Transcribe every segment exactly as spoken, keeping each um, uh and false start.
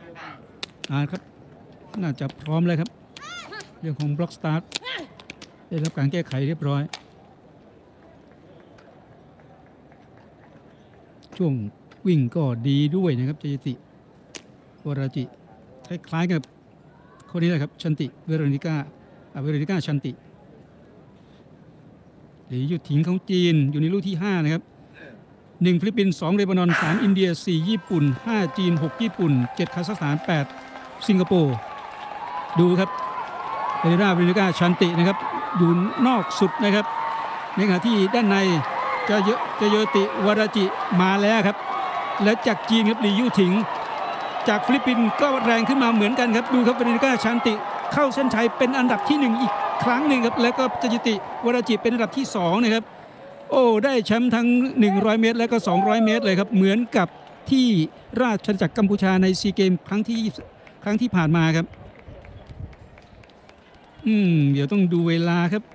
อ่าครับน่าจะพร้อมแล้วครับเรื่องของบล็อกสตาร์ทได้รับการแก้ไขเรียบร้อยช่วงวิ่งก็ดีด้วยนะครับเจยติวราจิคล้ายๆกับคนนี้แหละครับชันติเวโรนิก้าเวโรนิก้าชันติหรือหยุดทิ้งของจีนอยู่ในลูกที่ห้านะครับหนึ่งฟิลิปปินส์สองเลบานอนสามอินเดียสี่ญี่ปุ่นห้าจีนหกญี่ปุ่นเจ็ดคาซัคสถานแปดสิงคโปร์ดูครับเวโรนาเวโรนิก้าชันตินะครับอยู่นอกสุดนะครับในขณะที่ด้านในจะเยจะโยติวราจิมาแล้วครับและจากจีนครับหลี่ยู่ถิงจากฟิลิปปินส์ก็แรงขึ้นมาเหมือนกันครับดูครับเวโรนิก้าชันติเข้าเส้นชัยเป็นอันดับที่หนึ่งอีกครั้งหนึ่งครับแล้วก็เจยติวราจิเป็นอันดับที่สองนะครับโอ้ได้แชมป์ทั้งหนึ่งร้อยเมตรและก็สองร้อยเมตรเลยครับเหมือนกับที่ราชอาณาจักรกัมพูชาในซีเกมครั้งที่ครั้งที่ผ่านมาครับอืมเดี๋ยวต้องดูเวลาครับ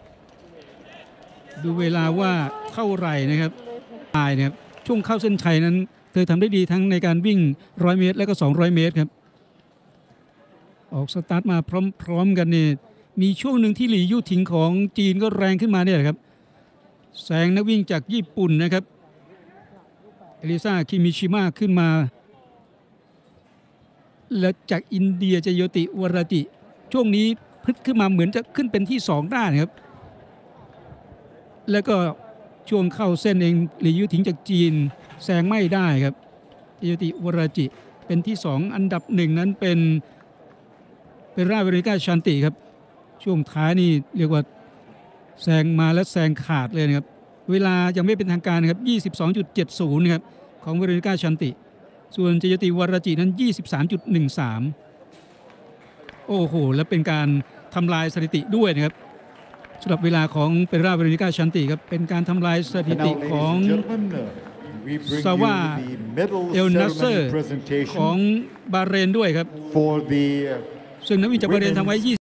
ดูเวลาว่าเท่าไหร่นะครับตายนะครับช่วงเข้าเส้นชัยนั้นเธอทำได้ดีทั้งในการวิ่งหนึ่งร้อยเมตรและก็สองร้อยเมตรครับออกสตาร์ทมาพร้อมๆกันนี่มีช่วงหนึ่งที่หลี่ยู่ถิงของจีนก็แรงขึ้นมาเนี่ยครับแซงนักวิ่งจากญี่ปุ่นนะครับเอลิซาคิมิชิมะขึ้นมาและจากอินเดียจะโยติวราจิช่วงนี้พลึกขึ้นมาเหมือนจะขึ้นเป็นที่สองได้นะครับแล้วก็ช่วงเข้าเส้นเองหลี่ยู่ถิงจากจีนแซงไม่ได้ครับโยติวราจิเป็นที่สองอันดับหนึ่งนั้นเป็นเป็นราเวโรนิก้าชันติครับช่วงท้ายนี่เรียกว่าแซงมาและแซงขาดเลยนะครับเวลายังไม่เป็นทางการนะครับ ยี่สิบสองจุดเจ็ดศูนย์ ครับของเวโรนิก้าชันติส่วนเจยติวราจินั้น ยี่สิบสามจุดหนึ่งสาม โอ้โหและเป็นการทำลายสถิติด้วยนะครับสำหรับเวลาของเปราเวโรนิก้าชันติครับเป็นการทำลายสถิติของซาวาเอลนัสเซอร์ของบาห์เรนด้วยครับซึ่งนักวิ่งจากบาห์เรนทำไว้